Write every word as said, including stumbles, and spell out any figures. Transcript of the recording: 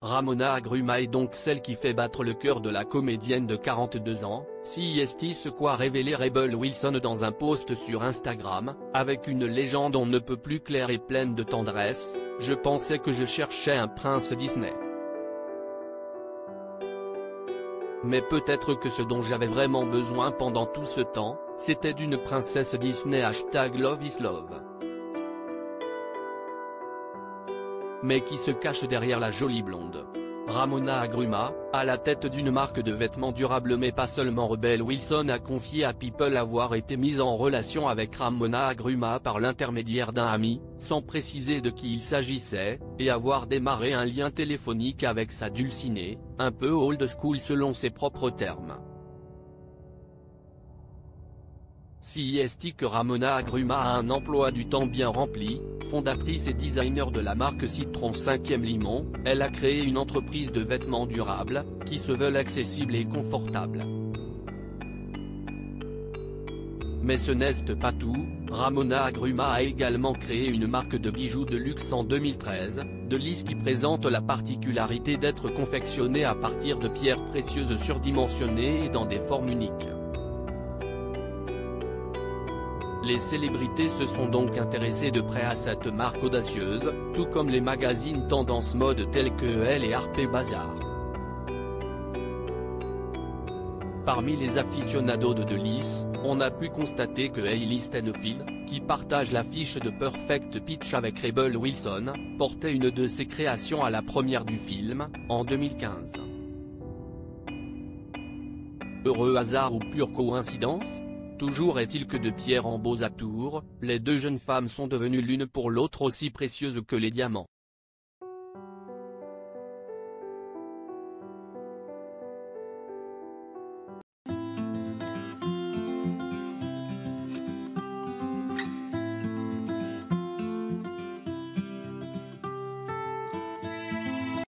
Ramona Agruma est donc celle qui fait battre le cœur de la comédienne de quarante-deux ans, C I S T ce qu'a révélé Rebel Wilson dans un post sur Instagram, avec une légende on ne peut plus claire et pleine de tendresse. Je pensais que je cherchais un prince Disney. Mais peut-être que ce dont j'avais vraiment besoin pendant tout ce temps, c'était d'une princesse Disney hashtag Love is Love. Mais qui se cache derrière la jolie blonde Ramona Agruma, à la tête d'une marque de vêtements durables mais pas seulement. Rebel Wilson a confié à People avoir été mise en relation avec Ramona Agruma par l'intermédiaire d'un ami, sans préciser de qui il s'agissait, et avoir démarré un lien téléphonique avec sa dulcinée, un peu old school selon ses propres termes. C I S T que Ramona Agruma a un emploi du temps bien rempli, fondatrice et designer de la marque Citron cinquième Limon, elle a créé une entreprise de vêtements durables, qui se veulent accessibles et confortables. Mais ce n'est pas tout, Ramona Agruma a également créé une marque de bijoux de luxe en deux mille treize, de Lys qui présente la particularité d'être confectionnée à partir de pierres précieuses surdimensionnées et dans des formes uniques. Les célébrités se sont donc intéressées de près à cette marque audacieuse, tout comme les magazines tendance mode tels que Elle et Harper's Bazaar. Parmi les aficionados de Lys, on a pu constater que Hailey Steinfeld, qui partage l'affiche de Perfect Pitch avec Rebel Wilson, portait une de ses créations à la première du film, en deux mille quinze. Heureux hasard ou pure coïncidence ? Toujours est-il que de pierre en beaux atours, les deux jeunes femmes sont devenues l'une pour l'autre aussi précieuses que les diamants.